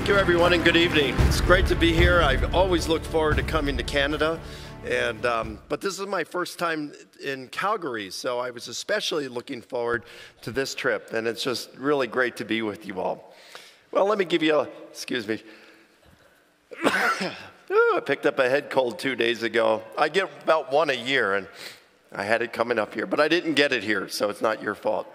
Thank you, everyone, and good evening. It's great to be here. I've always looked forward to coming to Canada, but this is my first time in Calgary, so I was especially looking forward to this trip, and it's just really great to be with you all. Well, let me give you excuse me. I picked up a head cold 2 days ago. I get about one a year, and I had it coming up here, but I didn't get it here, so it's not your fault.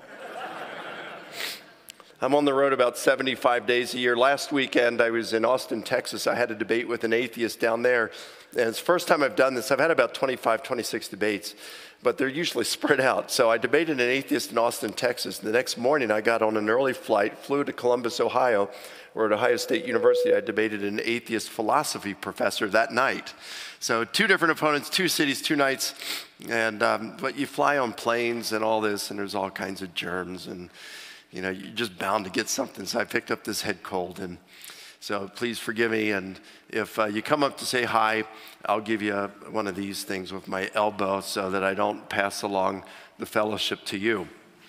I'm on the road about 75 days a year. Last weekend, I was in Austin, Texas. I had a debate with an atheist down there. And it's the first time I've done this. I've had about 25, 26 debates, but they're usually spread out. So I debated an atheist in Austin, Texas. The next morning, I got on an early flight, flew to Columbus, Ohio, where at Ohio State University, I debated an atheist philosophy professor that night. So 2 different opponents, 2 cities, 2 nights. But you fly on planes and all this, and there's all kinds of germs, and you're just bound to get something. So I picked up this head cold, and so please forgive me. And if you come up to say hi, I'll give you one of these things with my elbow so that I don't pass along the fellowship to you.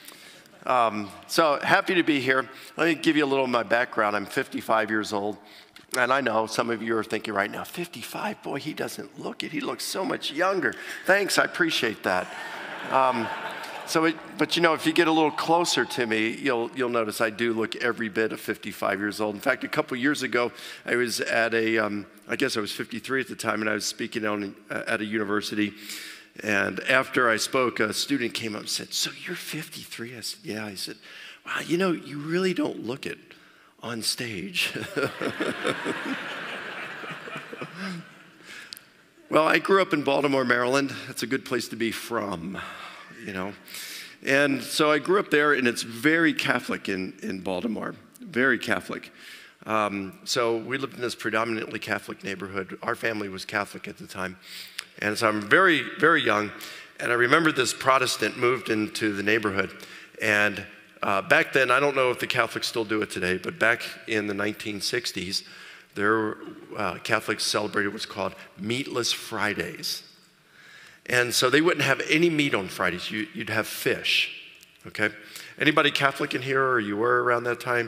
So happy to be here. Let me give you a little of my background. I'm 55 years old. And I know some of you are thinking right now, 55, boy, he doesn't look it. He looks so much younger. Thanks, I appreciate that. But if you get a little closer to me, you'll notice I do look every bit of 55 years old. In fact, a couple years ago, I was at I guess I was 53 at the time, and I was speaking at a university. And after I spoke, a student came up and said, "So you're 53?" I said, "Yeah." I said, "Wow, you really don't look it on stage." Well, I grew up in Baltimore, Maryland. That's a good place to be from. And so I grew up there, and it's very Catholic in Baltimore, very Catholic. So we lived in this predominantly Catholic neighborhood. Our family was Catholic at the time. And so I'm very, very young, and I remember this Protestant moved into the neighborhood. And back then, I don't know if the Catholics still do it today, but back in the 1960s, Catholics celebrated what's called Meatless Fridays. And so they wouldn't have any meat on Fridays. You'd have fish, okay? Anybody Catholic in here, or you were around that time?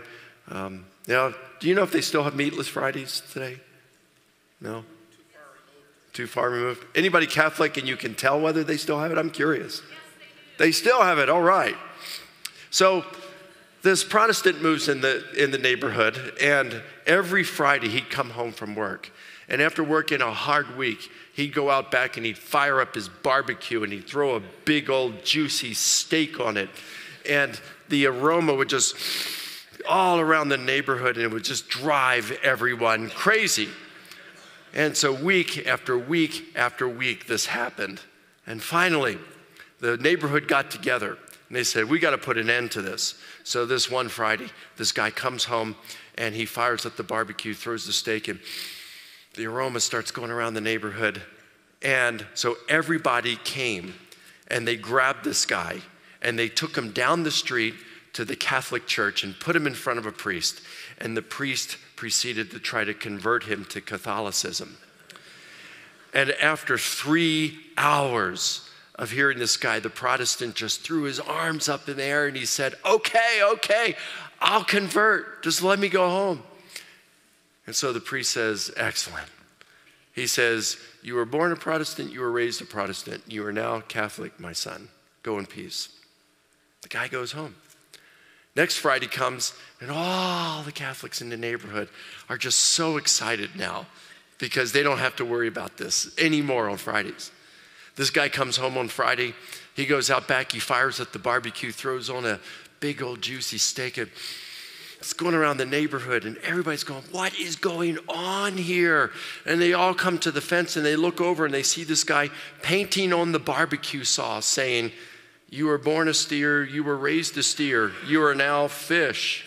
Do you know if they still have meatless Fridays today? No? Too far removed? Anybody Catholic and you can tell whether they still have it? I'm curious. Yes, they do. They still have it, all right. So this Protestant moves in the neighborhood, and every Friday he'd come home from work. And after working a hard week, he'd go out back and he'd fire up his barbecue and he'd throw a big old juicy steak on it. And the aroma would just all around the neighborhood, and it would just drive everyone crazy. And so week after week after week, this happened. And finally, the neighborhood got together and they said, "We got to put an end to this." So this one Friday, this guy comes home and he fires up the barbecue, throws the steak in. The aroma starts going around the neighborhood. And so everybody came and they grabbed this guy and they took him down the street to the Catholic church and put him in front of a priest. And the priest proceeded to try to convert him to Catholicism. And after 3 hours of hearing this guy, the Protestant just threw his arms up in the air and he said, okay, I'll convert. Just let me go home. And so the priest says, "Excellent." He says, "You were born a Protestant, you were raised a Protestant. You are now Catholic, my son. Go in peace." The guy goes home. Next Friday comes, and all the Catholics in the neighborhood are just so excited now because they don't have to worry about this anymore on Fridays. This guy comes home on Friday. He goes out back. He fires at the barbecue, throws on a big old juicy steak. And it's going around the neighborhood, and everybody's going, "What is going on here?" And they all come to the fence, and they look over, and they see this guy painting on the barbecue sauce saying, "You were born a steer, you were raised a steer, you are now fish."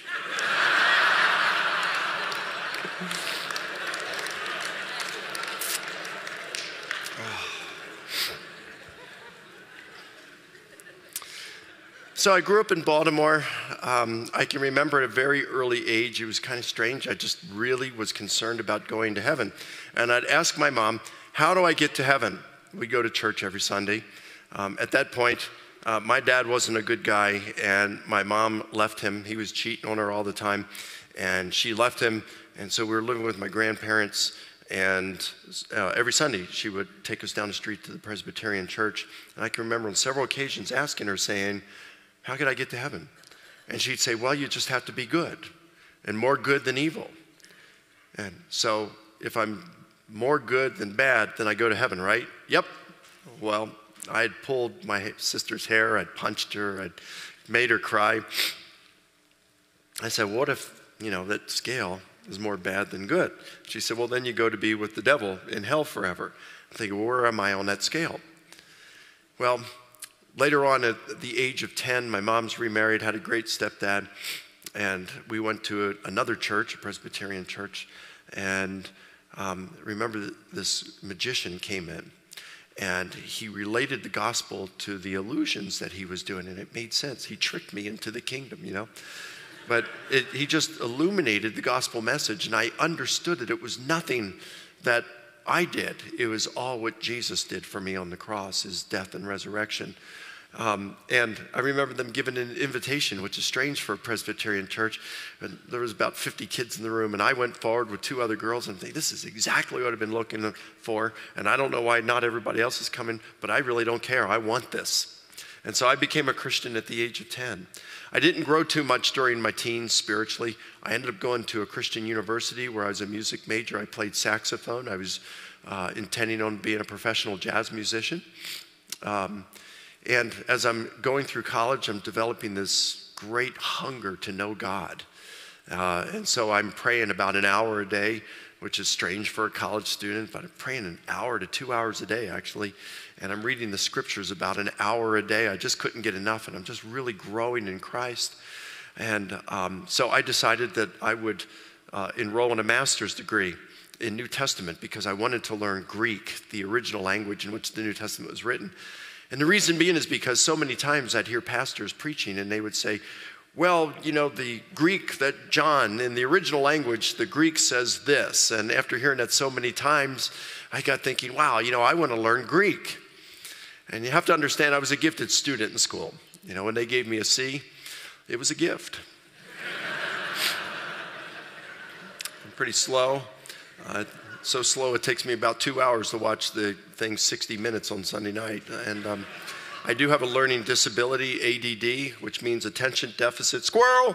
So I grew up in Baltimore. I can remember at a very early age, it was kind of strange. I just really was concerned about going to heaven. And I'd ask my mom, "How do I get to heaven?" We go to church every Sunday. At that point, my dad wasn't a good guy, and my mom left him. He was cheating on her all the time, and she left him And so we were living with my grandparents, and every Sunday she would take us down the street to the Presbyterian church. And I can remember on several occasions asking her, saying, how could I get to heaven? And she'd say, well, you just have to be good, and more good than evil. And so if I'm more good than bad, then I go to heaven, right? Yep. Well, I had pulled my sister's hair, I'd punched her, I'd made her cry. I said, what if, that scale is more bad than good? She said, well, then you go to be with the devil in hell forever. I'm thinking, well, where am I on that scale? Well, later on at the age of 10, my mom's remarried, had a great stepdad, and we went to another church, a Presbyterian church, and remember this magician came in, and he related the gospel to the illusions that he was doing, and it made sense. He tricked me into the kingdom, But he just illuminated the gospel message, and I understood that it was nothing that I did. It was all what Jesus did for me on the cross, his death and resurrection. And I remember them giving an invitation, which is strange for a Presbyterian church. And there was about 50 kids in the room, and I went forward with 2 other girls and think, this is exactly what I've been looking for. And I don't know why not everybody else is coming, but I really don't care. I want this. And so I became a Christian at the age of 10. I didn't grow too much during my teens spiritually. I ended up going to a Christian university where I was a music major. I played saxophone. I was intending on being a professional jazz musician. And as I'm going through college, I'm developing this great hunger to know God. And so I'm praying about an hour a day, which is strange for a college student, but I'm praying an hour to 2 hours a day, actually. And I'm reading the scriptures about an hour a day. I just couldn't get enough, and I'm just really growing in Christ. And so I decided that I would enroll in a master's degree in New Testament because I wanted to learn Greek, the original language in which the New Testament was written. And the reason being is because so many times I'd hear pastors preaching and they would say, well, the Greek that John, in the original language, the Greek says this. And after hearing that so many times, I got thinking, wow, I want to learn Greek. And you have to understand, I was a gifted student in school. When they gave me a C, it was a gift. I'm pretty slow. So slow it takes me about 2 hours to watch the thing 60 minutes on Sunday night. And I do have a learning disability, ADD, which means attention deficit squirrel.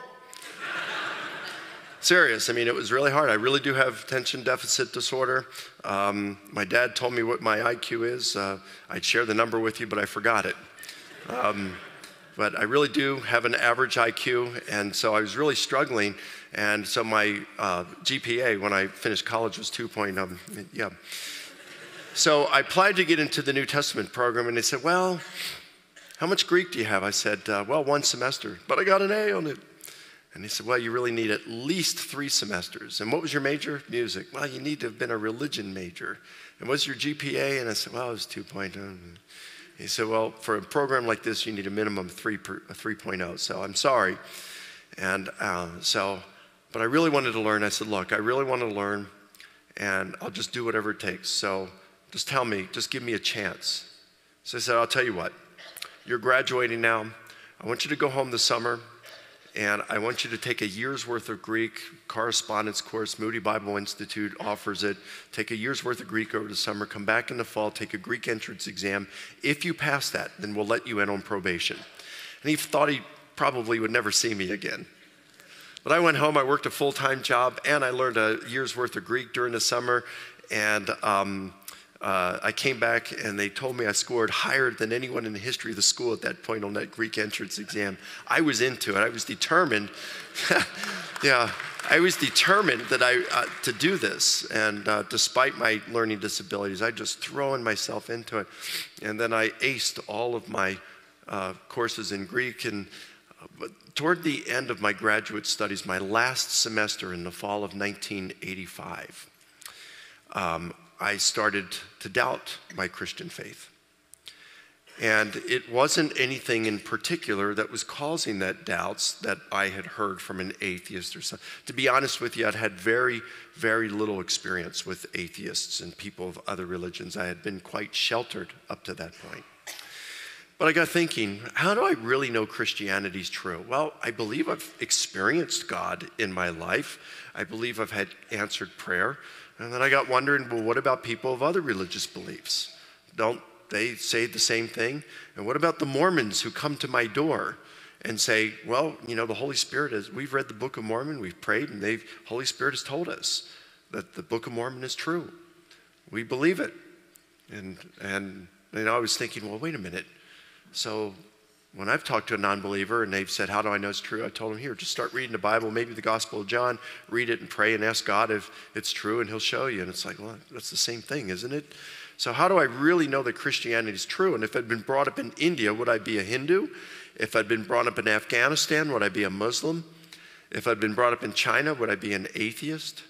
Serious, it was really hard. I really do have attention deficit disorder. My dad told me what my IQ is. I'd share the number with you, but I forgot it. But I really do have an average IQ, and so I was really struggling. And so my GPA when I finished college was 2.0. Yeah. So I applied to get into the New Testament program, and they said, well, how much Greek do you have? I said, well, 1 semester, but I got an A on it. And they said, well, you really need at least 3 semesters. And what was your major? Music. Well, you need to have been a religion major. And what's your GPA? And I said, well, it was 2.0. He said, well, for a program like this, you need a minimum of 3.0. So I'm sorry. And but I really wanted to learn. I said, look, I really want to learn, and I'll just do whatever it takes. So just tell me, just give me a chance. So I said, I'll tell you what. You're graduating now. I want you to go home this summer, and I want you to take a year's worth of Greek correspondence course. Moody Bible Institute offers it. Take a year's worth of Greek over the summer. Come back in the fall. Take a Greek entrance exam. If you pass that, then we'll let you in on probation. And he thought he probably would never see me again. But I went home. I worked a full-time job, and I learned a year's worth of Greek during the summer. And I came back, and they told me I scored higher than anyone in the history of the school at that point on that Greek entrance exam. I was into it. I was determined. Yeah, I was determined that to do this. And despite my learning disabilities, I just throwing myself into it. And then I aced all of my courses in Greek. And but toward the end of my graduate studies, my last semester in the fall of 1985, I started to doubt my Christian faith. And it wasn't anything in particular that was causing that doubts that I had heard from an atheist or something. To be honest with you, I'd had very, very little experience with atheists and people of other religions. I had been quite sheltered up to that point. But I got thinking, how do I really know Christianity's true? Well, I believe I've experienced God in my life. I believe I've had answered prayer. And then I got wondering, well, what about people of other religious beliefs? Don't they say the same thing? And what about the Mormons who come to my door and say, well, the Holy Spirit we've read the Book of Mormon, we've prayed, and the Holy Spirit has told us that the Book of Mormon is true. We believe it. And I was thinking, well, wait a minute. So when I've talked to a non-believer and they've said, how do I know it's true? I told them, here, just start reading the Bible, maybe the Gospel of John, read it and pray and ask God if it's true and he'll show you. And it's like, well, that's the same thing, isn't it? So how do I really know that Christianity is true? And if I'd been brought up in India, would I be a Hindu? If I'd been brought up in Afghanistan, would I be a Muslim? If I'd been brought up in China, would I be an atheist?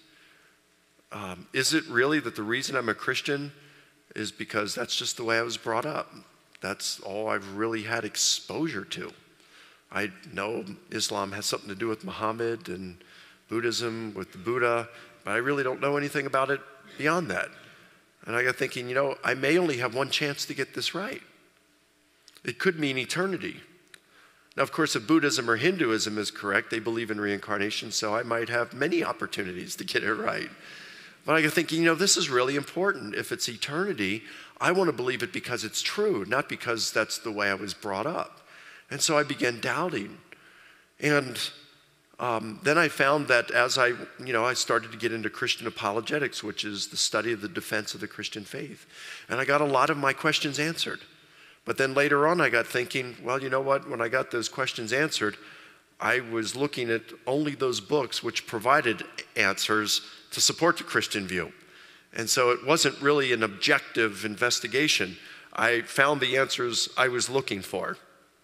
Is it really that the reason I'm a Christian is because that's just the way I was brought up? That's all I've really had exposure to. I know Islam has something to do with Muhammad and Buddhism with the Buddha, but I really don't know anything about it beyond that. And I got thinking, I may only have one chance to get this right. It could mean eternity. Now, of course, if Buddhism or Hinduism is correct, they believe in reincarnation, so I might have many opportunities to get it right. But I got thinking, this is really important. If it's eternity, I want to believe it because it's true, not because that's the way I was brought up. And so I began doubting. And then I found that as I started to get into Christian apologetics, which is the study of the defense of the Christian faith. And I got a lot of my questions answered. But then later on, I got thinking, well, you know what? When I got those questions answered, I was looking at only those books which provided answers to support the Christian view. And so it wasn't really an objective investigation. I found the answers I was looking for.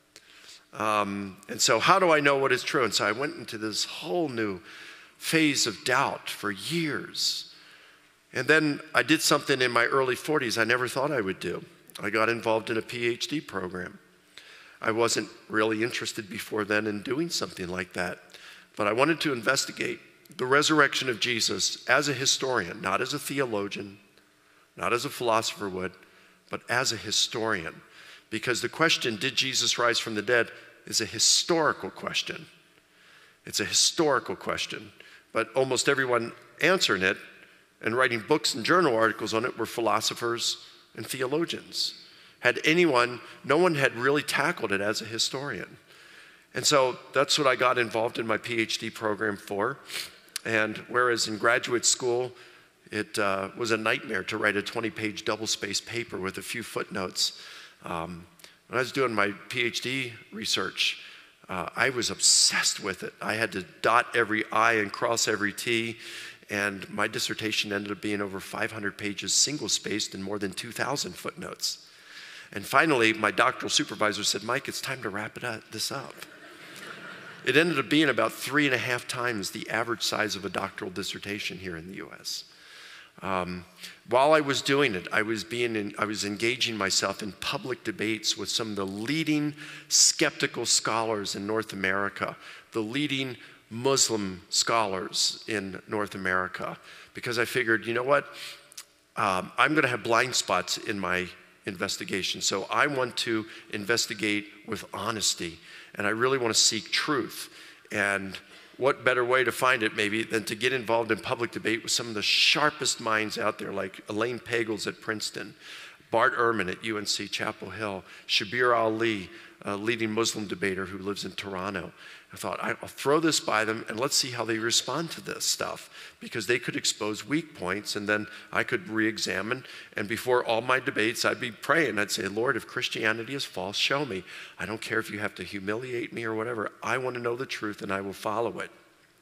And so how do I know what is true? And so I went into this whole new phase of doubt for years. And then I did something in my early 40s I never thought I would do. I got involved in a PhD program. I wasn't really interested before then in doing something like that, but I wanted to investigate the resurrection of Jesus as a historian, not as a theologian, not as a philosopher would, but as a historian. Because the question, did Jesus rise from the dead, is a historical question. It's a historical question. But almost everyone answering it and writing books and journal articles on it were philosophers and theologians. No one had really tackled it as a historian. And so that's what I got involved in my PhD program for. And whereas in graduate school, it was a nightmare to write a 20-page double-spaced paper with a few footnotes. When I was doing my PhD research, I was obsessed with it. I had to dot every I and cross every T. And my dissertation ended up being over 500 pages, single-spaced, and more than 2,000 footnotes. And finally, my doctoral supervisor said, Mike, it's time to wrap this up. It ended up being about 3.5 times the average size of a doctoral dissertation here in the US. While I was doing it, I was engaging myself in public debates with some of the leading skeptical scholars in North America, the leading Muslim scholars in North America, because I figured, you know what? I'm going to have blind spots in my investigation. So I want to investigate with honesty, and I really want to seek truth. And what better way to find it, maybe, than to get involved in public debate with some of the sharpest minds out there, like Elaine Pagels at Princeton, Bart Ehrman at UNC Chapel Hill, Shabir Ali, a leading Muslim debater who lives in Toronto. I thought, I'll throw this by them and let's see how they respond to this stuff, because they could expose weak points and then I could re-examine. And before all my debates, I'd be praying. I'd say, Lord, if Christianity is false, show me. I don't care if you have to humiliate me or whatever. I want to know the truth and I will follow it.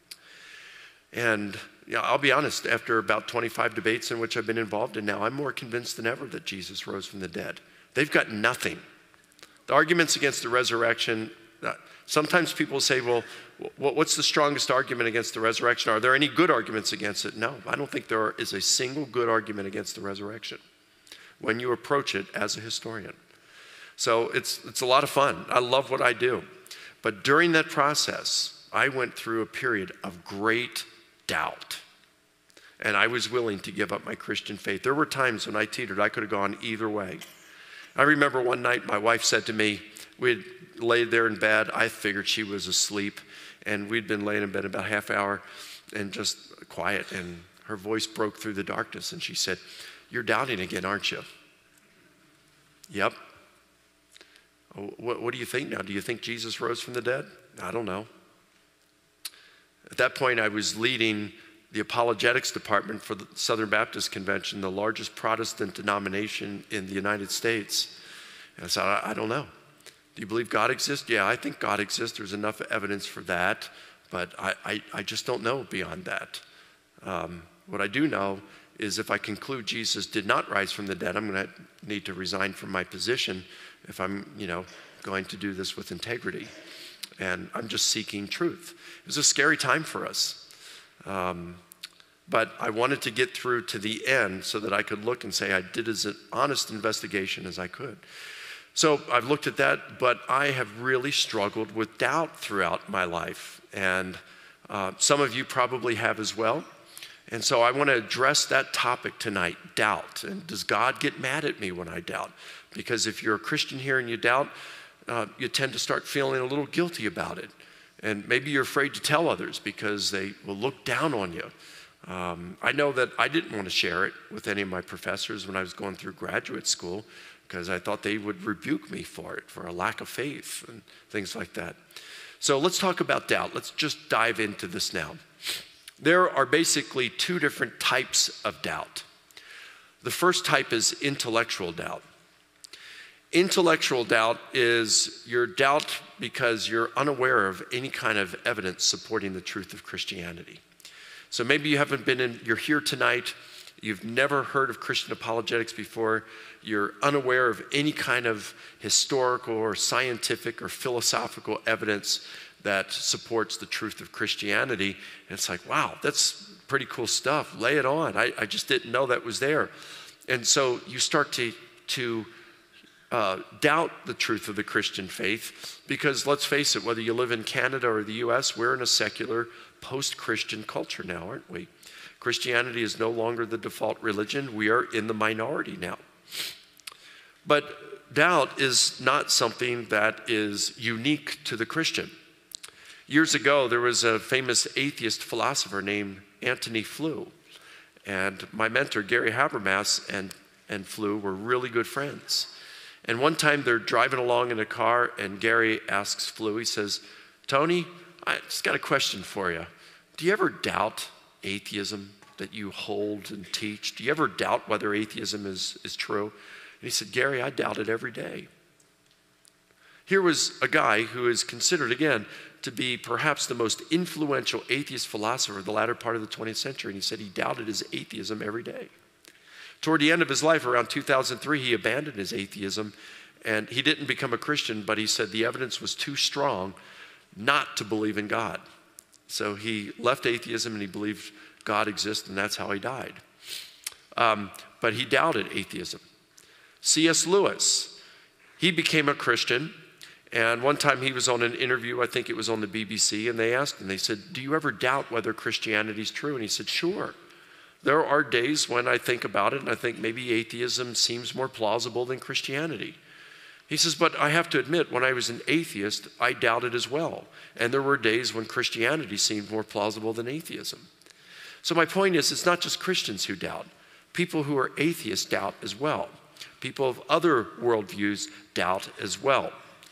And I'll be honest, after about 25 debates in which I've been involved in now, I'm more convinced than ever that Jesus rose from the dead. They've got nothing. The arguments against the resurrection, sometimes people say, well, what's the strongest argument against the resurrection? Are there any good arguments against it? No, I don't think there is a single good argument against the resurrection when you approach it as a historian. So it's a lot of fun. I love what I do. But during that process, I went through a period of great doubt. And I was willing to give up my Christian faith. There were times when I teetered. I could have gone either way. I remember one night my wife said to me, we'd laid there in bed. I figured she was asleep, and we'd been laying in bed about a half hour and just quiet, and her voice broke through the darkness, and she said, "You're doubting again, aren't you?" "Yep." "Oh, what do you think now? Do you think Jesus rose from the dead?" "I don't know." At that point, I was leading the apologetics department for the Southern Baptist Convention, the largest Protestant denomination in the United States. And I said, I don't know. "Do you believe God exists?" "Yeah, I think God exists. There's enough evidence for that, but I just don't know beyond that. What I do know is if I conclude Jesus did not rise from the dead, I'm going to need to resign from my position if I'm, going to do this with integrity. And I'm just seeking truth." It was a scary time for us. But I wanted to get through to the end so that I could look and say I did as an honest investigation as I could. So I've looked at that, but I have really struggled with doubt throughout my life. And some of you probably have as well. And so I want to address that topic tonight, doubt. And does God get mad at me when I doubt? Because if you're a Christian here and you doubt, you tend to start feeling a little guilty about it. And maybe you're afraid to tell others because they will look down on you. I know that I didn't want to share it with any of my professors when I was going through graduate school because I thought they would rebuke me for it, for a lack of faith and things like that. So let's talk about doubt. Let's just dive into this now. There are basically two different types of doubt. The first type is intellectual doubt. Intellectual doubt is your doubt because you're unaware of any kind of evidence supporting the truth of Christianity. So maybe you're here tonight, you've never heard of Christian apologetics before, you're unaware of any kind of historical or scientific or philosophical evidence that supports the truth of Christianity. And it's like, wow, that's pretty cool stuff. Lay it on. I just didn't know that was there. And so you start to doubt the truth of the Christian faith because let's face it, whether you live in Canada or the US, we're in a secular post-Christian culture now, aren't we? Christianity is no longer the default religion. We are in the minority now. But doubt is not something that is unique to the Christian. Years ago, there was a famous atheist philosopher named Antony Flew. And my mentor, Gary Habermas, and Flew were really good friends. And one time they're driving along in a car and Gary asks Flew, he says, "Tony, I just got a question for you. Do you ever doubt atheism that you hold and teach? Do you ever doubt whether atheism is true?" And he said, "Gary, I doubt it every day." Here was a guy who is considered, again, to be perhaps the most influential atheist philosopher of the latter part of the 20th century. And he said he doubted his atheism every day. Toward the end of his life, around 2003, he abandoned his atheism. And he didn't become a Christian, but he said the evidence was too strong not to believe in God. So he left atheism and he believed God exists, and that's how he died. But he doubted atheism. C.S. Lewis, he became a Christian. And one time he was on an interview, I think it was on the BBC, and they asked him, they said, "Do you ever doubt whether Christianity is true?" And he said, "Sure. There are days when I think about it and I think maybe atheism seems more plausible than Christianity." He says, "But I have to admit, when I was an atheist, I doubted as well. And there were days when Christianity seemed more plausible than atheism." So my point is, it's not just Christians who doubt. People who are atheists doubt as well. People of other worldviews doubt as well.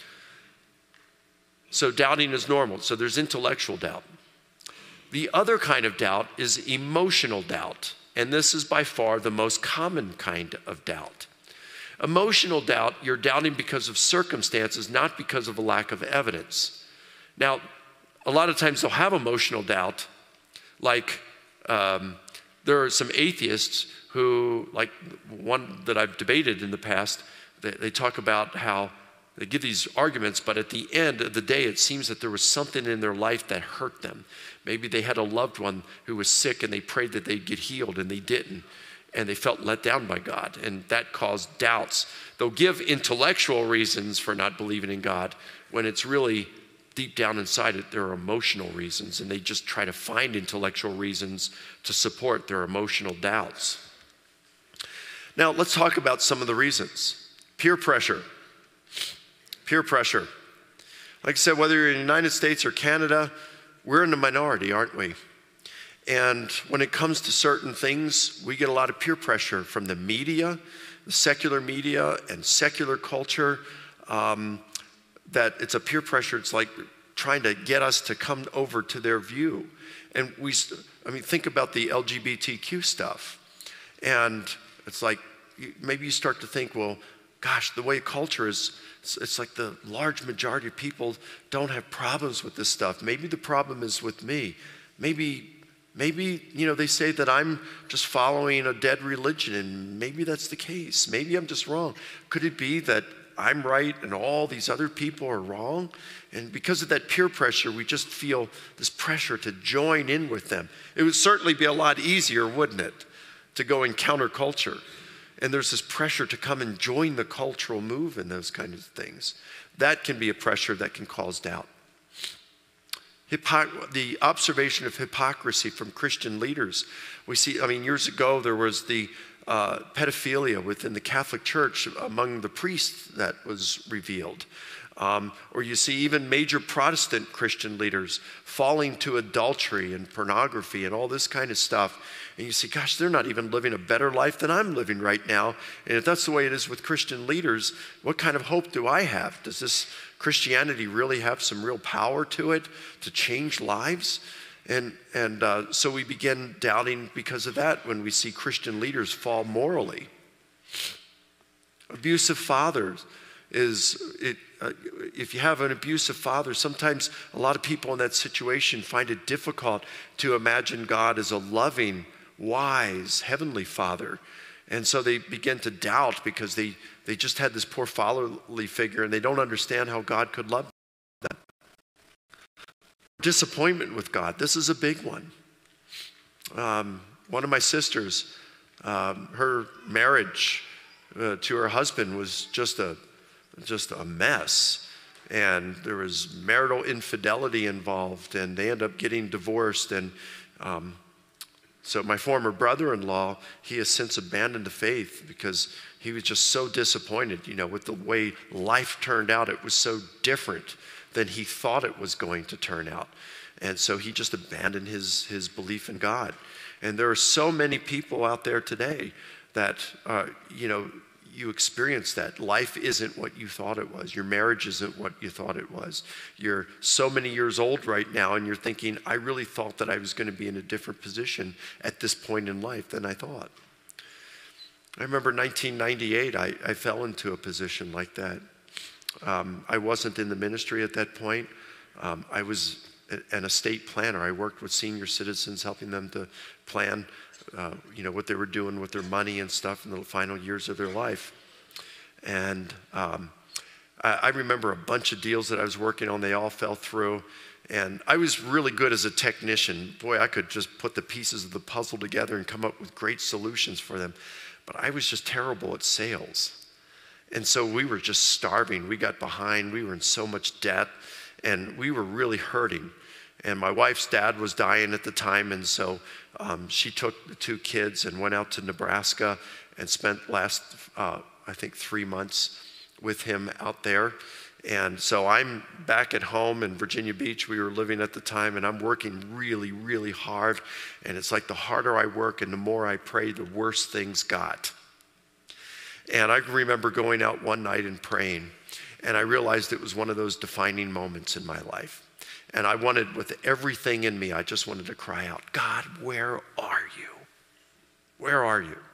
So doubting is normal. So there's intellectual doubt. The other kind of doubt is emotional doubt. And this is by far the most common kind of doubt. Emotional doubt, you're doubting because of circumstances, not because of a lack of evidence. Now, a lot of times they'll have emotional doubt, like there are some atheists who, like one that I've debated in the past, they talk about how they give these arguments, but at the end of the day, it seems that there was something in their life that hurt them. Maybe they had a loved one who was sick and they prayed that they'd get healed and they didn't. And they felt let down by God, and that caused doubts. They'll give intellectual reasons for not believing in God when it's really deep down inside it, there are emotional reasons, and they just try to find intellectual reasons to support their emotional doubts. Now, let's talk about some of the reasons. Peer pressure. Peer pressure. Like I said, whether you're in the United States or Canada, we're in the minority, aren't we? And when it comes to certain things, we get a lot of peer pressure from the media, the secular media and secular culture, that it's a peer pressure. It's like trying to get us to come over to their view. And think about the LGBTQ stuff. And it's like, maybe you start to think, well, gosh, the way culture is, it's like the large majority of people don't have problems with this stuff. Maybe the problem is with me. Maybe, they say that I'm just following a dead religion, and maybe that's the case. Maybe I'm just wrong. Could it be that I'm right and all these other people are wrong? And because of that peer pressure, we just feel this pressure to join in with them. It would certainly be a lot easier, wouldn't it, to go in counterculture. And there's this pressure to come and join the cultural move and those kinds of things. That can be a pressure that can cause doubt. The observation of hypocrisy from Christian leaders. We see, years ago there was the pedophilia within the Catholic Church among the priests that was revealed. Or you see even major Protestant Christian leaders falling to adultery and pornography and all this kind of stuff. And you see, gosh, they're not even living a better life than I'm living right now. And if that's the way it is with Christian leaders, what kind of hope do I have? Does this Christianity really have some real power to it to change lives? And so we begin doubting because of that when we see Christian leaders fall morally. Abusive fathers if you have an abusive father, sometimes a lot of people in that situation find it difficult to imagine God as a loving, wise, heavenly father. And so they begin to doubt because they just had this poor fatherly figure and they don't understand how God could love them. Disappointment with God. This is a big one. One of my sisters, her marriage to her husband was just a mess. And there was marital infidelity involved, and they ended up getting divorced. And so my former brother-in-law, he has since abandoned the faith because he was just so disappointed, with the way life turned out. It was so different than he thought it was going to turn out. And so he just abandoned his belief in God. And there are so many people out there today that, you experience that. Life isn't what you thought it was. Your marriage isn't what you thought it was. You're so many years old right now, and you're thinking, I really thought that I was going to be in a different position at this point in life than I thought. I remember 1998, I fell into a position like that. I wasn't in the ministry at that point. I was an estate planner. I worked with senior citizens, helping them to plan what they were doing with their money and stuff in the final years of their life. And I remember a bunch of deals that I was working on. They all fell through. And I was really good as a technician. Boy, I could just put the pieces of the puzzle together and come up with great solutions for them. But I was just terrible at sales. And so we were just starving. We got behind. We were in so much debt. And we were really hurting. And my wife's dad was dying at the time, and so she took the two kids and went out to Nebraska and spent last, 3 months with him out there. And so I'm back at home in Virginia Beach. We were living at the time, and I'm working really, really hard. And it's like the harder I work and the more I pray, the worse things got. And I remember going out one night and praying, and I realized it was one of those defining moments in my life. And I wanted, with everything in me, I just wanted to cry out, God, where are you? Where are you?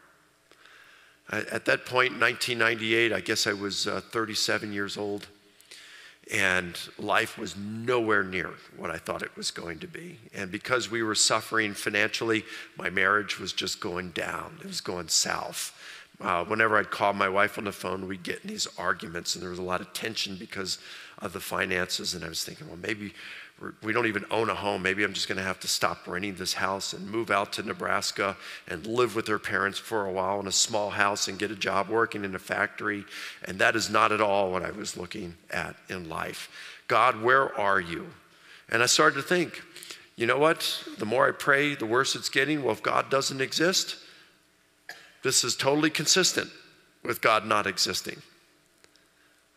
At that point, 1998, I guess I was 37 years old. And life was nowhere near what I thought it was going to be. And because we were suffering financially, my marriage was just going down. It was going south. Whenever I'd call my wife on the phone, we'd get in these arguments, and there was a lot of tension because of the finances. And I was thinking, well, maybe we don't even own a home. Maybe I'm just going to have to stop renting this house and move out to Nebraska and live with her parents for a while in a small house and get a job working in a factory. And that is not at all what I was looking at in life. God, where are you? And I started to think, you know what? The more I pray, the worse it's getting. Well, if God doesn't exist, this is totally consistent with God not existing.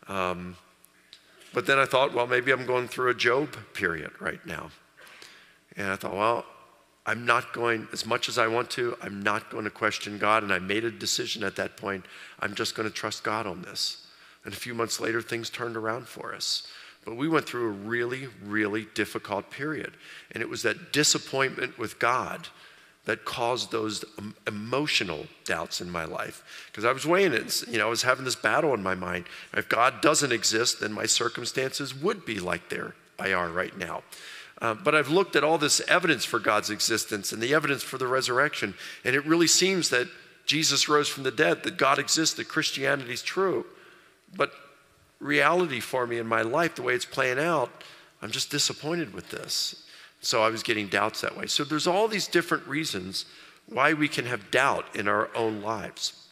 But then I thought, well, maybe I'm going through a Job period right now. And I thought, well, I'm not going, as much as I want to, I'm not going to question God. And I made a decision at that point. I'm just going to trust God on this. And a few months later, things turned around for us. But we went through a really, really difficult period. And it was that disappointment with God that caused those emotional doubts in my life. Because I was weighing it, I was having this battle in my mind. If God doesn't exist, then my circumstances would be like they are right now. But I've looked at all this evidence for God's existence and the evidence for the resurrection, and it really seems that Jesus rose from the dead, that God exists, that Christianity is true. But reality for me in my life, the way it's playing out, I'm just disappointed with this. So I was getting doubts that way. So there's all these different reasons why we can have doubt in our own lives.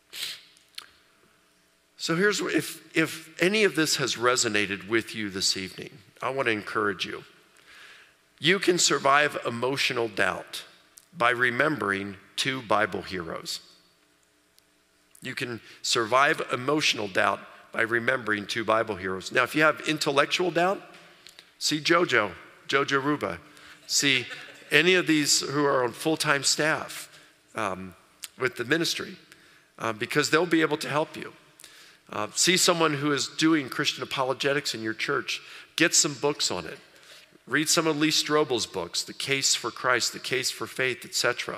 So here's, if any of this has resonated with you this evening, I want to encourage you. You can survive emotional doubt by remembering 2 Bible heroes. You can survive emotional doubt by remembering 2 Bible heroes. Now, if you have intellectual doubt, see Jojo Ruba. See any of these who are on full-time staff with the ministry, because they'll be able to help you. See someone who is doing Christian apologetics in your church. Get some books on it. Read some of Lee Strobel's books, The Case for Christ, The Case for Faith, etc.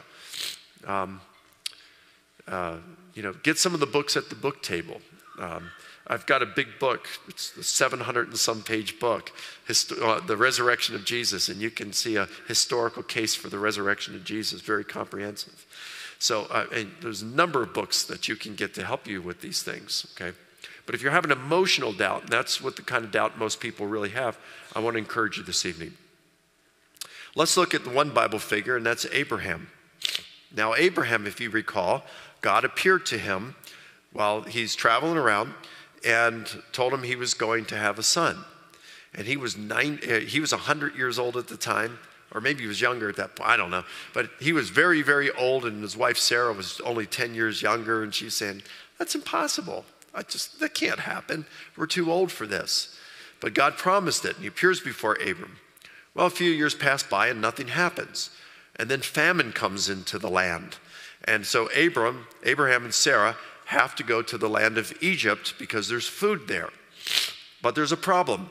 Get some of the books at the book table. I've got a big book. It's a 700 and some page book, The Resurrection of Jesus, and you can see a historical case for the resurrection of Jesus, very comprehensive. So and there's a number of books that you can get to help you with these things, okay? But if you're having emotional doubt, and that's what the kind of doubt most people really have, I want to encourage you this evening. Let's look at the one Bible figure, and that's Abraham. Now, Abraham, if you recall, God appeared to him while he's traveling around and told him he was going to have a son. And he was 100 years old at the time, or maybe he was younger at that point, I don't know. But he was very, very old, and his wife Sarah was only 10 years younger, and she's saying, that's impossible. That can't happen. We're too old for this. But God promised it, and he appears before Abram. Well, a few years pass by and nothing happens. And then famine comes into the land. And so Abraham and Sarah have to go to the land of Egypt because there's food there. But there's a problem.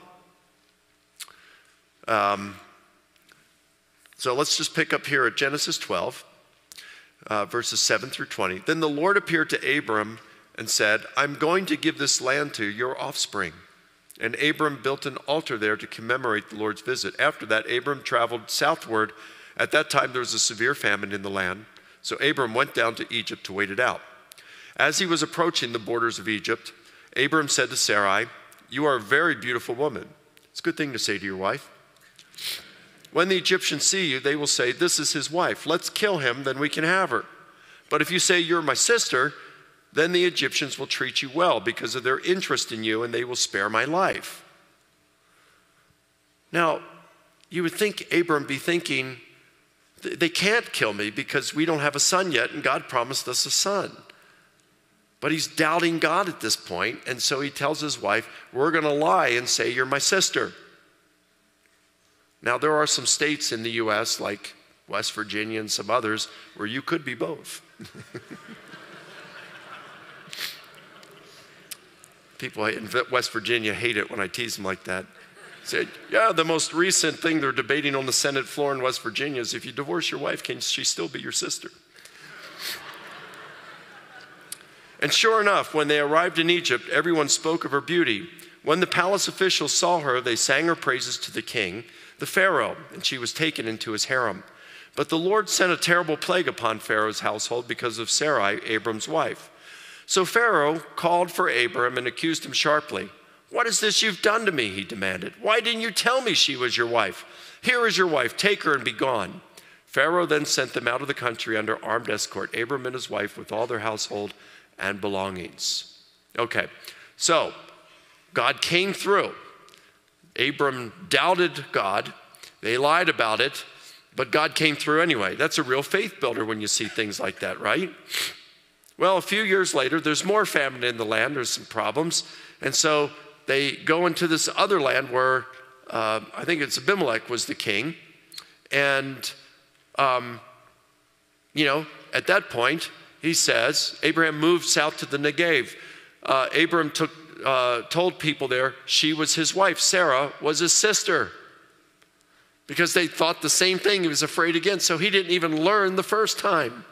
So let's just pick up here at Genesis 12, verses 7 through 20. Then the Lord appeared to Abram and said, I'm going to give this land to your offspring. And Abram built an altar there to commemorate the Lord's visit. After that, Abram traveled southward. At that time, there was a severe famine in the land. So Abram went down to Egypt to wait it out. As he was approaching the borders of Egypt, Abram said to Sarai, you are a very beautiful woman. It's a good thing to say to your wife. When the Egyptians see you, they will say, this is his wife. Let's kill him, then we can have her. But if you say, you're my sister, then the Egyptians will treat you well because of their interest in you, and they will spare my life. Now, you would think Abram be thinking, they can't kill me because we don't have a son yet, and God promised us a son. But he's doubting God at this point, and so he tells his wife, we're going to lie and say you're my sister. Now, there are some states in the U.S., like West Virginia and some others, where you could be both. People in West Virginia hate it when I tease them like that. Say, yeah, the most recent thing they're debating on the Senate floor in West Virginia is if you divorce your wife, can she still be your sister? And sure enough, when they arrived in Egypt, everyone spoke of her beauty. When the palace officials saw her, they sang her praises to the king, the Pharaoh, and she was taken into his harem. But the Lord sent a terrible plague upon Pharaoh's household because of Sarai, Abram's wife. So Pharaoh called for Abram and accused him sharply. What is this you've done to me? He demanded. Why didn't you tell me she was your wife? Here is your wife. Take her and be gone. Pharaoh then sent them out of the country under armed escort, Abram and his wife with all their household and belongings. Okay, so God came through. Abram doubted God. They lied about it, but God came through anyway. That's a real faith builder when you see things like that, right? Well, a few years later, there's more famine in the land. There's some problems. And so they go into this other land where I think it's Abimelech was the king. And, at that point, he says, Abraham moved south to the Negev. Abraham told people there she was his wife. Sarah was his sister. Because they thought the same thing. He was afraid again. So he didn't even learn the first time.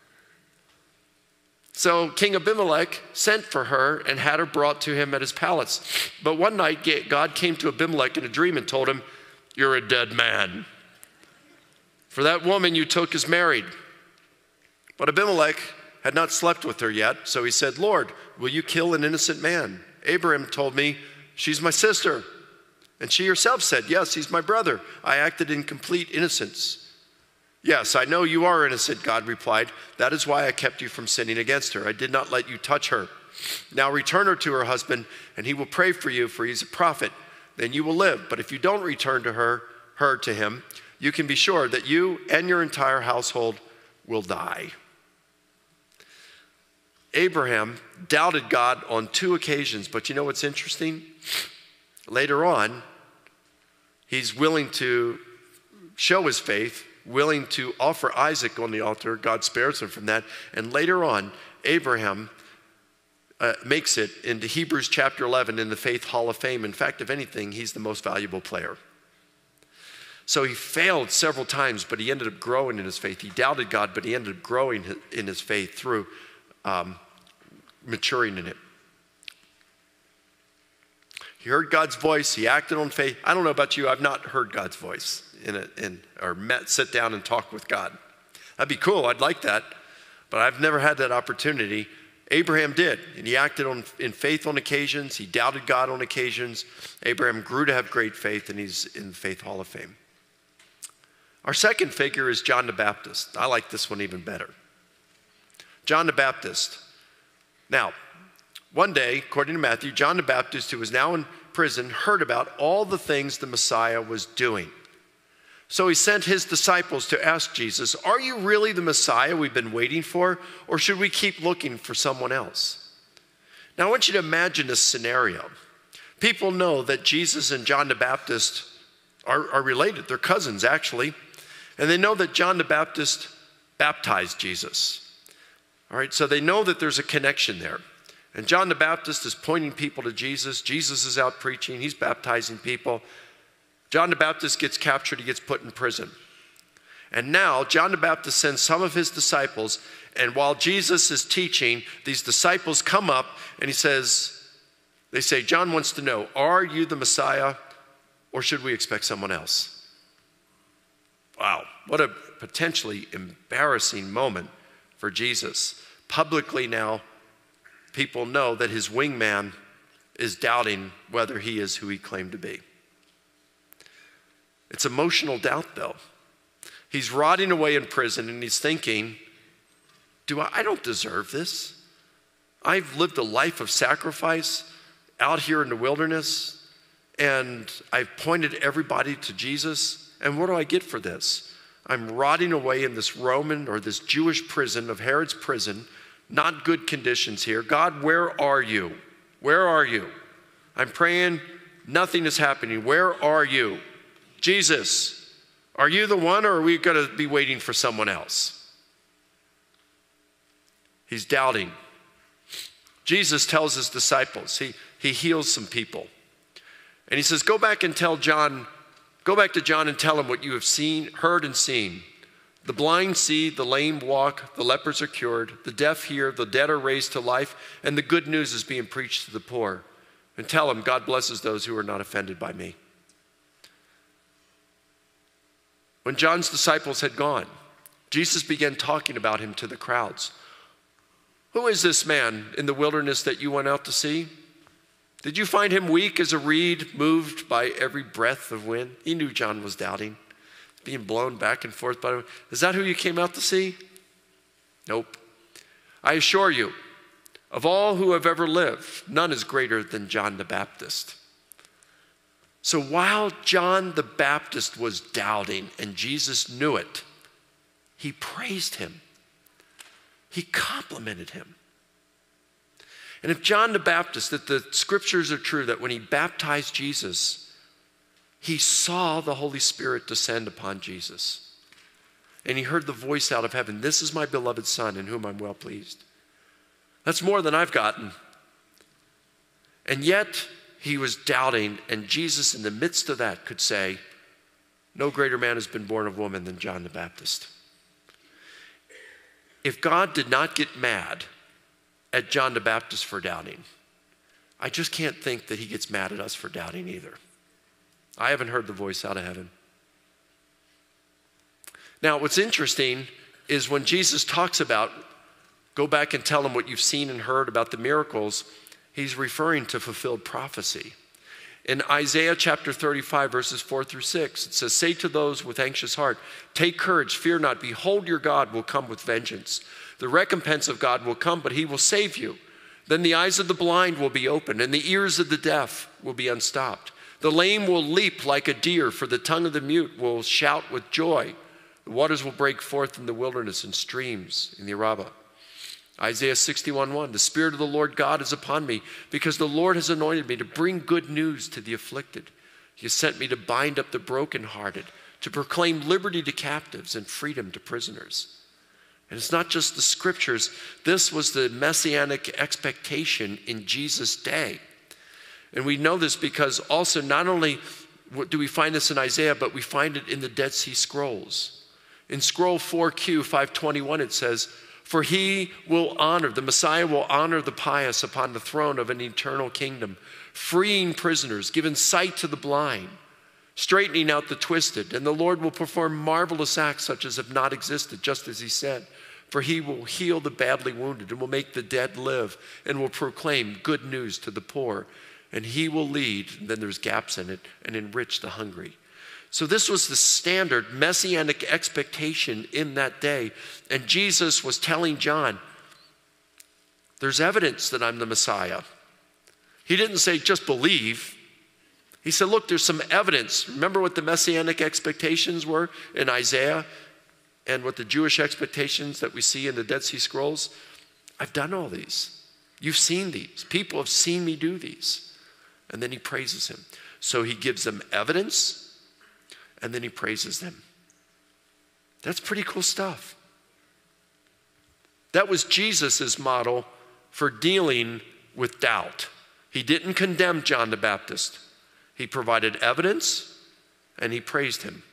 So King Abimelech sent for her and had her brought to him at his palace. But one night God came to Abimelech in a dream and told him, "You're a dead man. For that woman you took is married." But Abimelech had not slept with her yet. So he said, "Lord, will you kill an innocent man? Abraham told me, 'She's my sister.' And she herself said, 'Yes, he's my brother. I acted in complete innocence.' 'Yes, I know you are innocent,' God replied. 'That is why I kept you from sinning against her. I did not let you touch her. Now return her to her husband, and he will pray for you, for he's a prophet. Then you will live. But if you don't return to her to him, you can be sure that you and your entire household will die.'" Abraham doubted God on 2 occasions, but you know what's interesting? Later on, he's willing to show his faith, willing to offer Isaac on the altar. God spares him from that. And later on, Abraham makes it into Hebrews chapter 11 in the Faith Hall of Fame. In fact, if anything, he's the most valuable player. So he failed several times, but he ended up growing in his faith. He doubted God, but he ended up growing in his faith through maturing in it. He heard God's voice. He acted on faith. I don't know about you. I've not heard God's voice sit down and talk with God. That'd be cool. I'd like that. But I've never had that opportunity. Abraham did. And he acted in faith on occasions. He doubted God on occasions. Abraham grew to have great faith, and he's in the Faith Hall of Fame. Our second figure is John the Baptist. I like this one even better. John the Baptist. Now, one day, according to Matthew, John the Baptist, who was now in prison, heard about all the things the Messiah was doing. So he sent his disciples to ask Jesus, "Are you really the Messiah we've been waiting for, or should we keep looking for someone else?" Now, I want you to imagine this scenario. People know that Jesus and John the Baptist are related. They're cousins, actually. And they know that John the Baptist baptized Jesus. All right, so they know that there's a connection there. And John the Baptist is pointing people to Jesus. Jesus is out preaching. He's baptizing people. John the Baptist gets captured. He gets put in prison. And now John the Baptist sends some of his disciples. And while Jesus is teaching, these disciples come up and they say, "John wants to know, are you the Messiah, or should we expect someone else?" Wow, what a potentially embarrassing moment for Jesus. Publicly now, people know that his wingman is doubting whether he is who he claimed to be. It's emotional doubt, though. He's rotting away in prison, and he's thinking, I don't deserve this. I've lived a life of sacrifice out here in the wilderness, and I've pointed everybody to Jesus, and what do I get for this? I'm rotting away in this Roman or this Jewish prison of Herod's prison. Not good conditions here. God, where are you? Where are you? I'm praying, nothing is happening. Where are you? Jesus, are you the one, or are we going to be waiting for someone else? He's doubting. Jesus tells his disciples, he heals some people. And he says, go back to John and tell him what you have seen, heard and seen. The blind see, the lame walk, the lepers are cured, the deaf hear, the dead are raised to life, and the good news is being preached to the poor. And tell them, God blesses those who are not offended by me. When John's disciples had gone, Jesus began talking about him to the crowds. Who is this man in the wilderness that you went out to see? Did you find him weak as a reed, moved by every breath of wind? He knew John was doubting, being blown back and forth by the wind. Is that who you came out to see? Nope. I assure you, of all who have ever lived, none is greater than John the Baptist. So while John the Baptist was doubting, and Jesus knew it, he praised him. he complimented him. And if John the Baptist, that the scriptures are true, that when he baptized Jesus, he saw the Holy Spirit descend upon Jesus. And he heard the voice out of heaven, "This is my beloved Son in whom I'm well pleased." That's more than I've gotten. And yet he was doubting, and Jesus in the midst of that could say, "No greater man has been born of woman than John the Baptist." If God did not get mad at John the Baptist for doubting, I just can't think that he gets mad at us for doubting either. I haven't heard the voice out of heaven. Now, what's interesting is when Jesus talks about, go back and tell them what you've seen and heard about the miracles, he's referring to fulfilled prophecy. In Isaiah chapter 35, verses 4-6, it says, "Say to those with anxious heart, take courage, fear not. Behold, your God will come with vengeance. The recompense of God will come, but he will save you. Then the eyes of the blind will be opened, and the ears of the deaf will be unstopped. The lame will leap like a deer, for the tongue of the mute will shout with joy. The waters will break forth in the wilderness and streams in the Arabah." Isaiah 61:1, "The Spirit of the Lord God is upon me, because the Lord has anointed me to bring good news to the afflicted. He has sent me to bind up the brokenhearted, to proclaim liberty to captives and freedom to prisoners." And it's not just the scriptures. This was the messianic expectation in Jesus' day. And we know this because also not only do we find this in Isaiah, but we find it in the Dead Sea Scrolls. In scroll 4Q 521, it says, "For he will honor, the Messiah will honor the pious upon the throne of an eternal kingdom, freeing prisoners, giving sight to the blind, straightening out the twisted. And the Lord will perform marvelous acts such as have not existed, just as he said. For he will heal the badly wounded and will make the dead live and will proclaim good news to the poor. And he will lead," and then there's gaps in it, "and enrich the hungry." So this was the standard messianic expectation in that day. And Jesus was telling John, there's evidence that I'm the Messiah. He didn't say just believe. He said, look, there's some evidence. Remember what the messianic expectations were in Isaiah and what the Jewish expectations that we see in the Dead Sea Scrolls? I've done all these. You've seen these. People have seen me do these. And then he praises him. So he gives them evidence, and then he praises them. That's pretty cool stuff. That was Jesus' model for dealing with doubt. He didn't condemn John the Baptist. He provided evidence, and he praised him.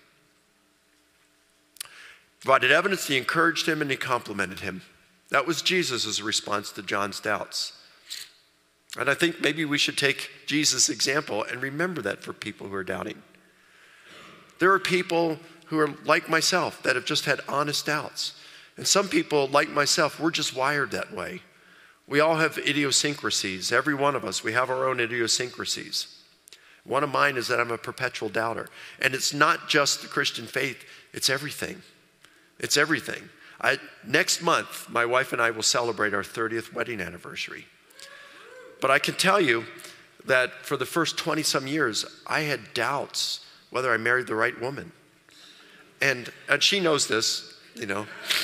Provided evidence, he encouraged him, and he complimented him. That was Jesus' response to John's doubts. And I think maybe we should take Jesus' example and remember that for people who are doubting. There are people who are like myself that have just had honest doubts. And some people, like myself, we're just wired that way. We all have idiosyncrasies. Every one of us, we have our own idiosyncrasies. One of mine is that I'm a perpetual doubter. And it's not just the Christian faith, it's everything. It's everything. Next month, my wife and I will celebrate our 30th wedding anniversary. But I can tell you that for the first 20-some years, I had doubts whether I married the right woman. And she knows this, you know.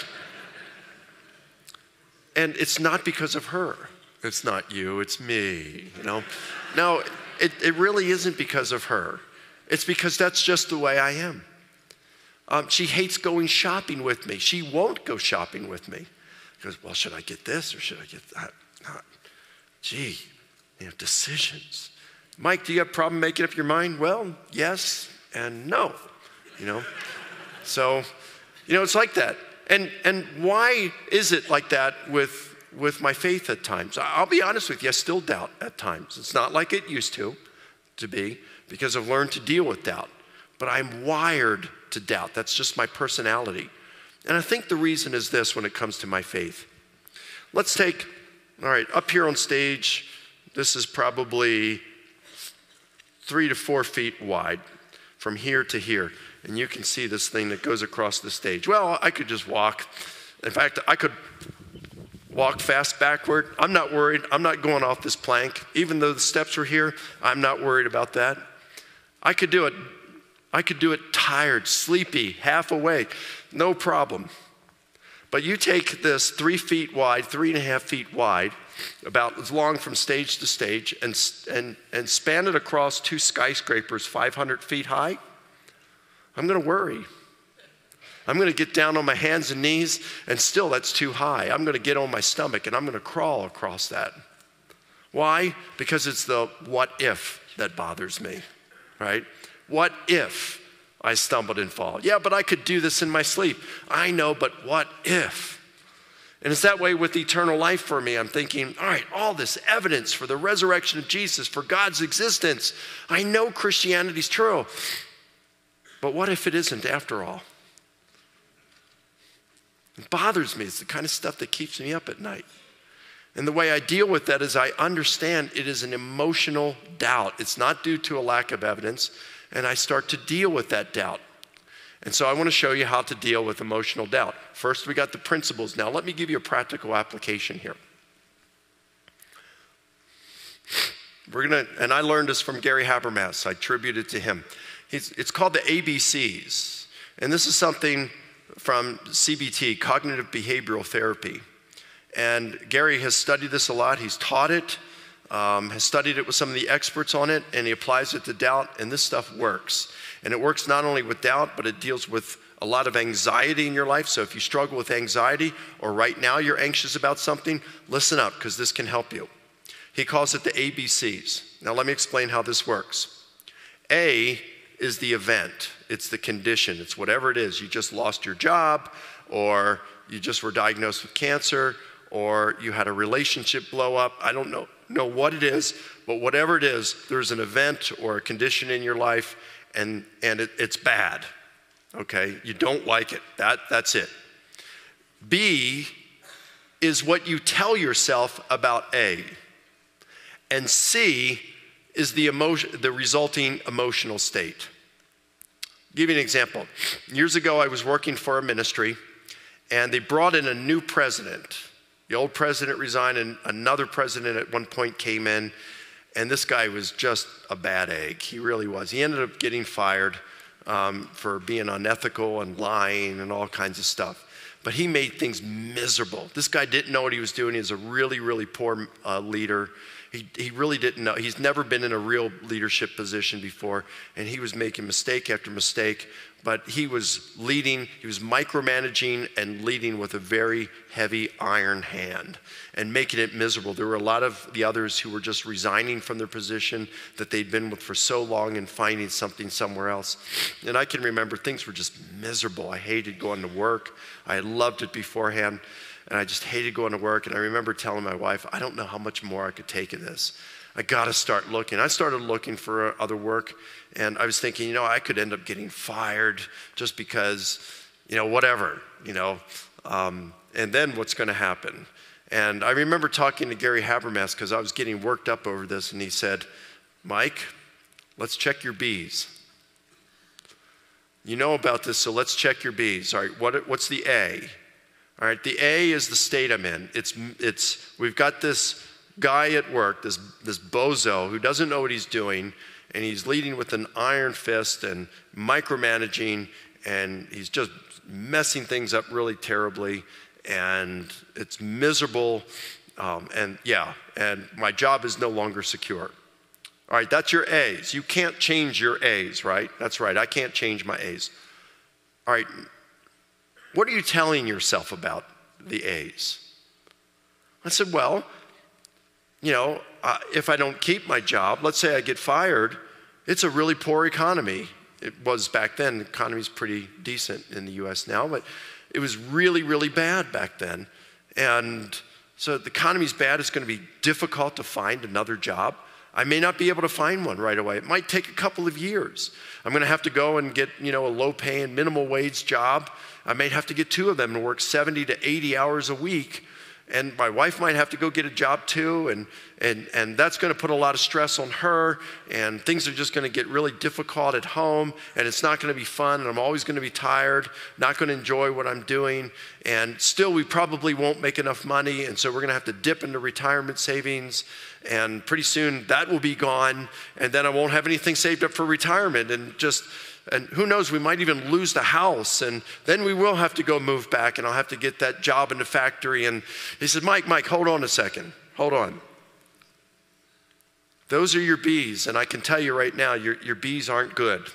And it's not because of her. It's not you, it's me, you know. No, it really isn't because of her. It's because that's just the way I am. She hates going shopping with me. She won't go shopping with me. She goes, well, should I get this or should I get that? Gee, you know, decisions. Mike, do you have a problem making up your mind? Well, yes and no, you know. So, you know, it's like that. And why is it like that with my faith at times? I'll be honest with you, I still doubt at times. It's not like it used to be, because I've learned to deal with doubt. But I'm wired to doubt. That's just my personality. And I think the reason is this when it comes to my faith. Let's take, all right, up here on stage, this is probably 3 to 4 feet wide from here to here. And you can see this thing that goes across the stage. Well, I could just walk. In fact, I could walk fast backward. I'm not worried. I'm not going off this plank. Even though the steps are here, I'm not worried about that. I could do it. I could do it tired, sleepy, half awake, no problem. But you take this 3 feet wide, 3.5 feet wide, about as long from stage to stage, and span it across 2 skyscrapers 500 feet high, I'm going to worry. I'm going to get down on my hands and knees, and still that's too high. I'm going to get on my stomach, and I'm going to crawl across that. Why? Because it's the what if that bothers me, right? What if I stumbled and fall? Yeah, but I could do this in my sleep. I know, but what if? And it's that way with eternal life for me. I'm thinking, all right, all this evidence for the resurrection of Jesus, for God's existence. I know Christianity's true. But what if it isn't after all? It bothers me. It's the kind of stuff that keeps me up at night. And the way I deal with that is I understand it is an emotional doubt. It's not due to a lack of evidence, and I start to deal with that doubt. And so I want to show you how to deal with emotional doubt. First, we got the principles. Now, let me give you a practical application here. And I learned this from Gary Habermas. I attribute it to him. It's called the ABCs. And this is something from CBT, Cognitive Behavioral Therapy. And Gary has studied this a lot. He's taught it, has studied it with some of the experts on it, and he applies it to doubt, and this stuff works. And it works not only with doubt, but it deals with a lot of anxiety in your life. So if you struggle with anxiety, or right now you're anxious about something, listen up, because this can help you. He calls it the ABCs. Now let me explain how this works. A is the event. It's the condition. It's whatever it is. You just lost your job, or you just were diagnosed with cancer, or you had a relationship blow up. I don't know what it is, but whatever it is, there's an event or a condition in your life, and it's bad, okay? You don't like it. That's it. B is what you tell yourself about A. And C is the resulting emotional state. I'll give you an example. Years ago, I was working for a ministry, and they brought in a new president. The old president resigned, and another president at one point came in, and this guy was just a bad egg. He really was. He ended up getting fired for being unethical and lying and all kinds of stuff. But he made things miserable. This guy didn't know what he was doing. He was a really, really poor leader. He really didn't know. He's never been in a real leadership position before, and he was making mistake after mistake. But he was leading, he was micromanaging and leading with a very heavy iron hand and making it miserable. There were a lot of the others who were just resigning from their position that they'd been with for so long and finding something somewhere else. And I can remember things were just miserable. I hated going to work. I had loved it beforehand, and I just hated going to work. And I remember telling my wife, I don't know how much more I could take of this. I got to start looking. I started looking for other work, and I was thinking, I could end up getting fired just because, whatever, and then what's going to happen? And I remember talking to Gary Habermas because I was getting worked up over this, and he said, Mike, let's check your B's. You know about this, so let's check your B's. All right, what's the A? All right, the A is the state I'm in. We've got this guy at work, this bozo who doesn't know what he's doing, and he's leading with an iron fist and micromanaging, and he's just messing things up really terribly, and it's miserable, and my job is no longer secure. All right, that's your A's. You can't change your A's, right? That's right, I can't change my A's. All right, what are you telling yourself about the A's? I said, well, if I don't keep my job, let's say I get fired, it's a really poor economy. It was back then. The economy's pretty decent in the U.S. now, but it was really, really bad back then. And so the economy's bad. It's going to be difficult to find another job. I may not be able to find one right away. It might take a couple of years. I'm going to have to go and get, a low-paying, minimum wage job. I may have to get 2 of them and work 70 to 80 hours a week. And my wife might have to go get a job too, and that's going to put a lot of stress on her, and things are just going to get really difficult at home, and it's not going to be fun, and I'm always going to be tired, not going to enjoy what I'm doing, and still we probably won't make enough money, and so we're going to have to dip into retirement savings, and pretty soon that will be gone, and then I won't have anything saved up for retirement, and just And who knows, we might even lose the house, and then we will have to go move back, and I'll have to get that job in the factory. And he said, Mike, hold on a second. Hold on. Those are your B's, and I can tell you right now, your B's aren't good.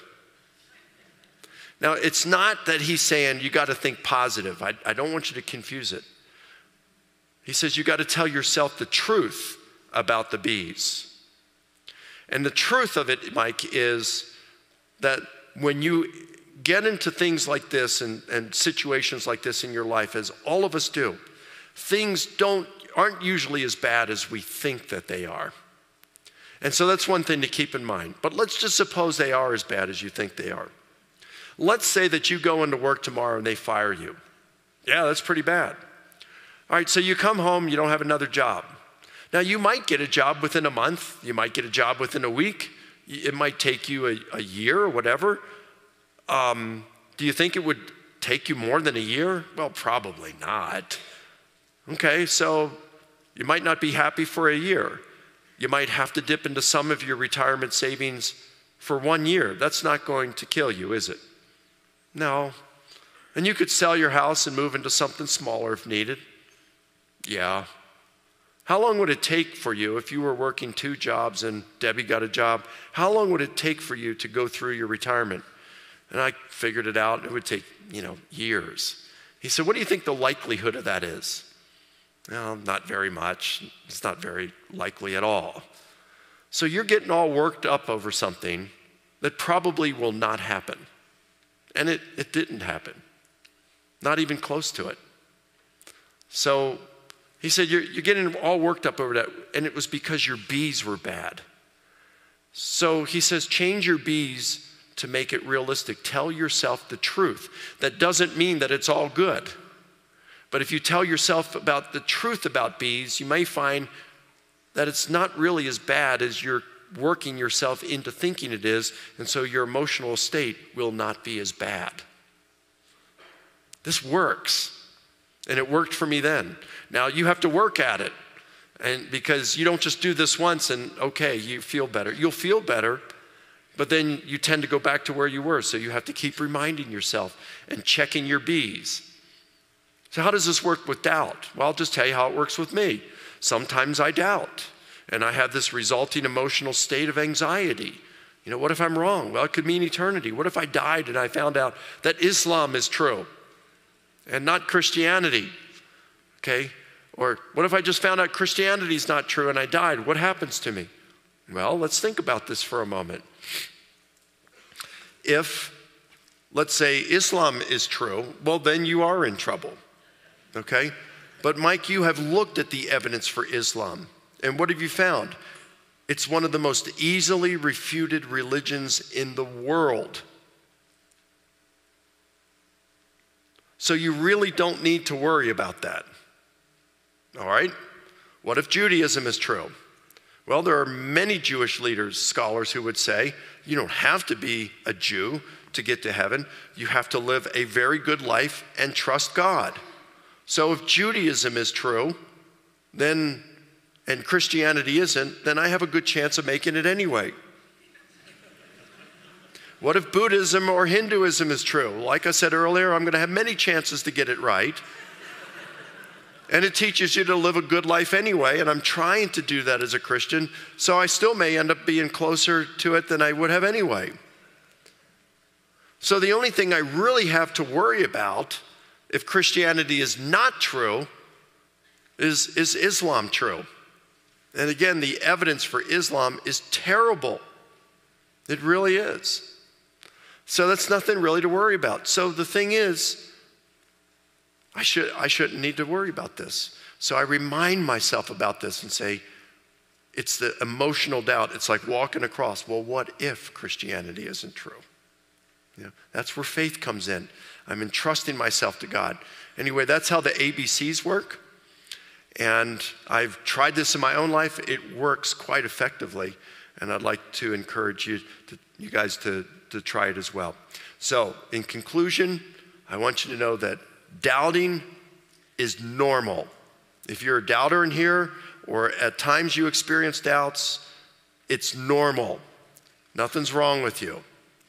Now, it's not that he's saying you got to think positive. I don't want you to confuse it. He says you got to tell yourself the truth about the B's. And the truth of it, Mike, is that when you get into things like this and situations like this in your life, as all of us do, things aren't usually as bad as we think that they are. And so that's one thing to keep in mind. But let's just suppose they are as bad as you think they are. Let's say that you go into work tomorrow and they fire you. Yeah, that's pretty bad. All right, so you come home, you don't have another job. Now, you might get a job within a month. You might get a job within a week. It might take you a year or whatever. Do you think it would take you more than a year? Well, probably not. Okay, so you might not be happy for a year. You might have to dip into some of your retirement savings for 1 year. That's not going to kill you, is it? No. And you could sell your house and move into something smaller if needed. Yeah. How long would it take for you if you were working 2 jobs and Debbie got a job? How long would it take for you to go through your retirement? And I figured it out. It would take, years. He said, what do you think the likelihood of that is? Well, not very much. It's not very likely at all. So you're getting all worked up over something that probably will not happen. And it didn't happen. Not even close to it. So he said, you're getting all worked up over that, and it was because your B's were bad. So he says, change your B's to make it realistic. Tell yourself the truth. That doesn't mean that it's all good. But if you tell yourself about the truth about B's, you may find that it's not really as bad as you're working yourself into thinking it is, and so your emotional state will not be as bad. This works, and it worked for me then. Now, you have to work at it, and because you don't just do this once and, okay, you feel better. You'll feel better, but then you tend to go back to where you were, so you have to keep reminding yourself and checking your B's. So how does this work with doubt? Well, I'll just tell you how it works with me. Sometimes I doubt, and I have this resulting emotional state of anxiety. What if I'm wrong? Well, it could mean eternity. What if I died and I found out that Islam is true and not Christianity? Okay? Or what if I just found out Christianity is not true and I died? What happens to me? Well, let's think about this for a moment. If, let's say, Islam is true, well, then you are in trouble. Okay? But Mike, you have looked at the evidence for Islam. And what have you found? It's one of the most easily refuted religions in the world. So you really don't need to worry about that. All right? What if Judaism is true? Well, there are many Jewish leaders, scholars who would say, you don't have to be a Jew to get to heaven. You have to live a very good life and trust God. So if Judaism is true, then, and Christianity isn't, then I have a good chance of making it anyway. What if Buddhism or Hinduism is true? Like I said earlier, I'm going to have many chances to get it right. And it teaches you to live a good life anyway, and I'm trying to do that as a Christian, so I still may end up being closer to it than I would have anyway. So the only thing I really have to worry about if Christianity is not true is Islam true? And again, the evidence for Islam is terrible. It really is. So that's nothing really to worry about. So the thing is, I shouldn't need to worry about this. So I remind myself about this and say, it's the emotional doubt. It's like walking across, well, what if Christianity isn't true? That's where faith comes in. I'm entrusting myself to God. Anyway, that's how the ABCs work. And I've tried this in my own life. It works quite effectively. And I'd like to encourage you guys to try it as well. So in conclusion, I want you to know that doubting is normal. If you're a doubter in here, or at times you experience doubts, it's normal. Nothing's wrong with you.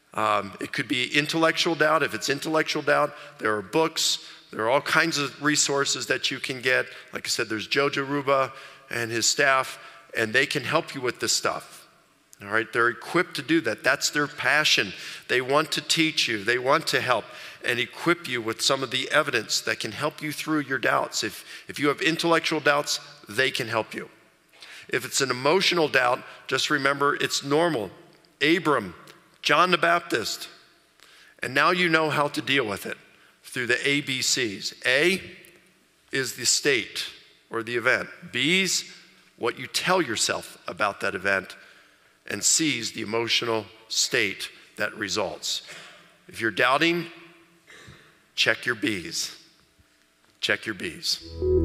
It could be intellectual doubt. If it's intellectual doubt, there are books. There are all kinds of resources that you can get. Like I said, there's Joe Jaruba and his staff, and they can help you with this stuff. All right, they're equipped to do that. That's their passion. They want to teach you. They want to help and equip you with some of the evidence that can help you through your doubts. If you have intellectual doubts, they can help you. If it's an emotional doubt, just remember it's normal. Abram, John the Baptist, and now you know how to deal with it through the ABCs. A is the state or the event. B's what you tell yourself about that event. And C's the emotional state that results. If you're doubting, check your B's. Check your B's.